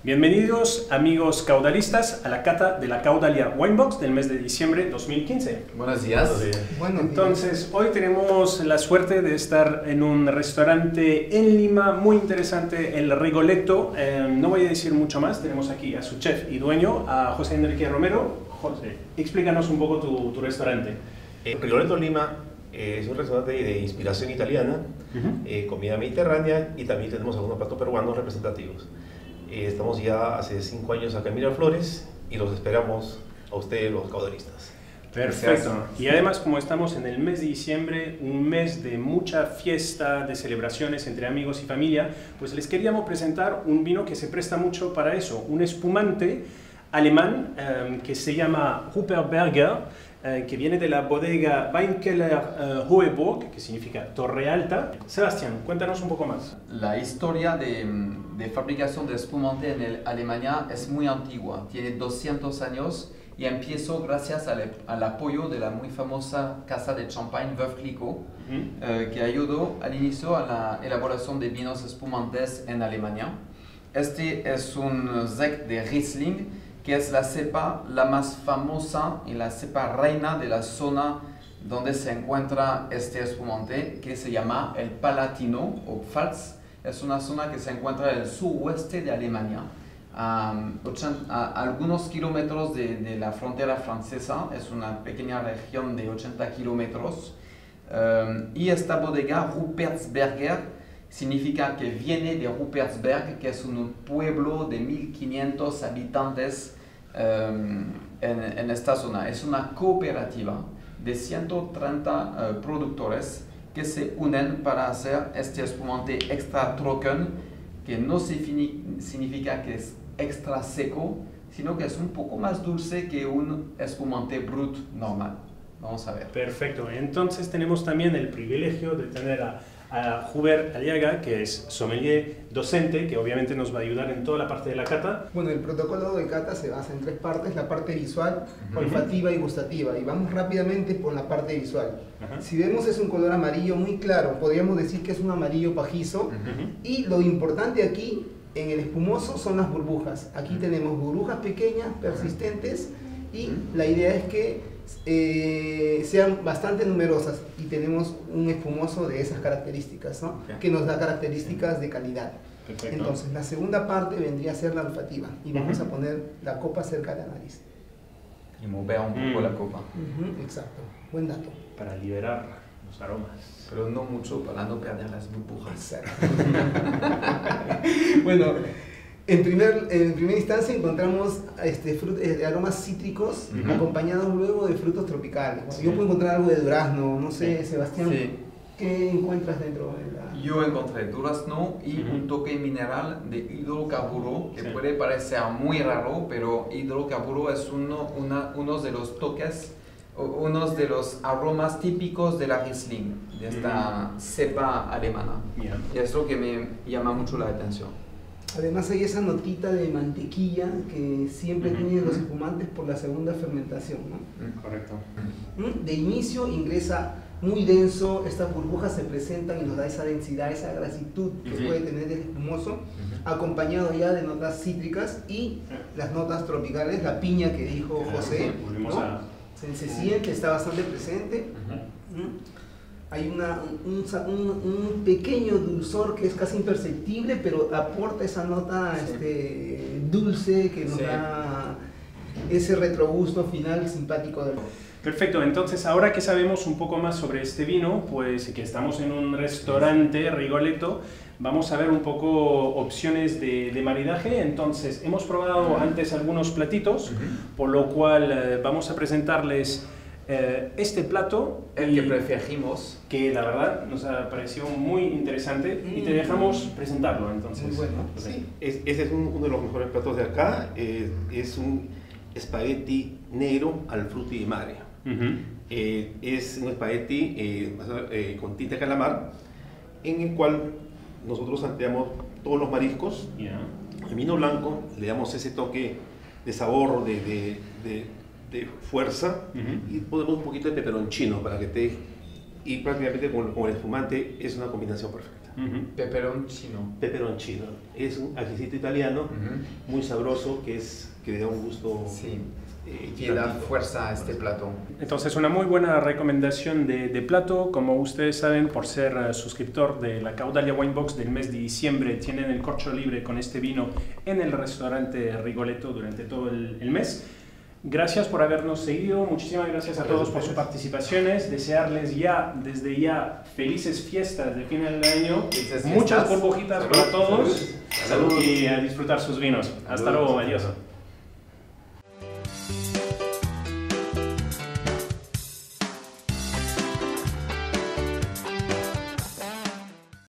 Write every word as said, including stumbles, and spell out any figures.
Bienvenidos amigos caudalistas a la cata de la Caudalia Winebox del mes de diciembre de dos mil quince. Buenos días. Bueno, entonces hoy tenemos la suerte de estar en un restaurante en Lima muy interesante, el Rigoletto. Eh, no voy a decir mucho más, tenemos aquí a su chef y dueño, a José Enrique Romero. José, explícanos un poco tu, tu restaurante. El Rigoletto Lima eh, es un restaurante de inspiración italiana, uh-huh. eh, comida mediterránea, y también tenemos algunos platos peruanos representativos. Eh, estamos ya hace cinco años acá en Miraflores y los esperamos a ustedes, los caudalistas. Perfecto. Y además, como estamos en el mes de diciembre, un mes de mucha fiesta, de celebraciones entre amigos y familia, pues les queríamos presentar un vino que se presta mucho para eso, un espumante alemán eh, que se llama Rupperberger, eh, que viene de la bodega Weinkeller eh, Hoheburg, que significa Torre Alta. Sebastián, cuéntanos un poco más. La historia de, de fabricación de espumante en el, Alemania es muy antigua, tiene doscientos años y empezó gracias al, al apoyo de la muy famosa casa de champagne Veuve Clicquot, uh-huh. eh, que ayudó al inicio a la elaboración de vinos espumantes en Alemania. Este es un Sekt de Riesling, que es la cepa la más famosa y la cepa reina de la zona donde se encuentra este espumante, que se llama el Palatino o Pfalz. Es una zona que se encuentra en el suroeste de Alemania, a, a algunos kilómetros de, de la frontera francesa. Es una pequeña región de ochenta kilómetros. Um, y esta bodega Rupperberger significa que viene de Ruppertsberg, que es un pueblo de mil quinientos habitantes um, en, en esta zona. Es una cooperativa de ciento treinta uh, productores que se unen para hacer este espumante extra trocken, que no significa que es extra seco, sino que es un poco más dulce que un espumante brut normal. Vamos a ver. Perfecto. Entonces tenemos también el privilegio de tener a a Hubert Aliaga, que es sommelier docente, que obviamente nos va a ayudar en toda la parte de la cata. Bueno, el protocolo de cata se basa en tres partes: la parte visual, uh-huh. olfativa y gustativa. Y vamos rápidamente por la parte visual. Uh-huh. Si vemos, es un color amarillo muy claro, podríamos decir que es un amarillo pajizo. Uh-huh. Y lo importante aquí en el espumoso son las burbujas. Aquí uh-huh. tenemos burbujas pequeñas, persistentes, y uh-huh. la idea es que Eh, sean bastante numerosas y tenemos un espumoso de esas características, ¿no? Okay. Que nos da características de calidad. Perfecto. Entonces la segunda parte vendría a ser la olfativa y vamos uh-huh. a poner la copa cerca de la nariz y mover un poco uh-huh. la copa. Uh-huh. Exacto, buen dato. Para liberar los aromas, pero no mucho para no perder las burbujas. Bueno, En, primer, en primera instancia encontramos este, frut, eh, aromas cítricos uh-huh. acompañados luego de frutos tropicales. Sí. Yo puedo encontrar algo de durazno, no sé, sí. Sebastián, sí. ¿qué encuentras dentro de la...? Yo encontré durazno y uh-huh. un toque mineral de hidrocarburo, que sí. puede parecer muy raro, pero hidrocarburo es uno, una, uno de los toques, uno de los aromas típicos de la Riesling, de esta uh-huh. cepa alemana. Yeah. Y es lo que me llama mucho la atención. Además hay esa notita de mantequilla que siempre uh-huh. tienen los espumantes por la segunda fermentación, ¿no? Uh-huh. Correcto. De inicio ingresa muy denso, estas burbujas se presentan y nos da esa densidad, esa grasitud que uh-huh. puede tener el espumoso, uh-huh. acompañado ya de notas cítricas y las notas tropicales, la piña que dijo José, ¿no? a... se, se siente, está bastante presente. Uh-huh. ¿Mm? Hay una, un, un, un pequeño dulzor que es casi imperceptible, pero aporta esa nota sí. este, dulce que nos sí. da ese retrogusto final simpático del... Perfecto, entonces ahora que sabemos un poco más sobre este vino, pues que estamos en un restaurante Rigoletto, vamos a ver un poco opciones de, de maridaje. Entonces hemos probado uh-huh. antes algunos platitos, uh-huh. por lo cual eh, vamos a presentarles Eh, este plato, el que preferimos, que la verdad nos ha parecido muy interesante mm. y te dejamos presentarlo. Entonces, muy bueno. Sí. Es, ese es un, uno de los mejores platos de acá. Eh, es un espagueti negro al frutti di mare. Uh-huh. eh, es un espagueti eh, eh, con tinta de calamar, en el cual nosotros salteamos todos los mariscos. Yeah. El vino blanco le damos ese toque de sabor, de, de, de de fuerza, uh-huh. y ponemos un poquito de peperoncino para que esté y prácticamente con, con el espumante es una combinación perfecta. Uh-huh. Peperoncino. Peperoncino. Es un ajicito italiano uh-huh. muy sabroso que, es, que le da un gusto... Sí. Y da fuerza a este plato. Entonces, una muy buena recomendación de, de plato. Como ustedes saben, por ser uh, suscriptor de la Caudalia Wine Box del mes de diciembre, tienen el corcho libre con este vino en el restaurante Rigoletto durante todo el, el mes. Gracias por habernos seguido. Muchísimas gracias a todos por sus participaciones. Desearles ya, desde ya, felices fiestas de final de año. Muchas burbujitas para todos. Salud. Y a disfrutar sus vinos. Hasta luego. Adiós.